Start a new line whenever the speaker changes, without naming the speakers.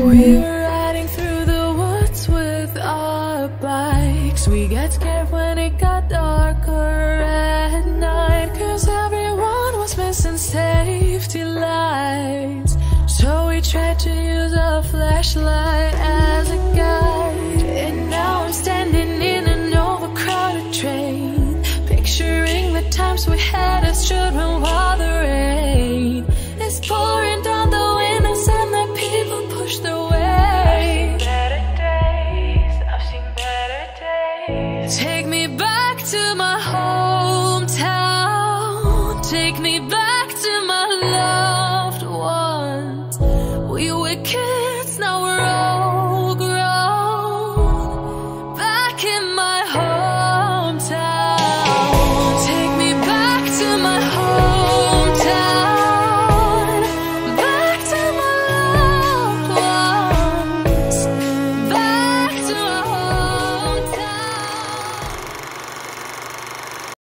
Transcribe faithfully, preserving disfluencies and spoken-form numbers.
We were riding through the woods with our bikes. We got scared when it got darker at night, 'cause everyone was missing safety lights. So we tried to use a flashlight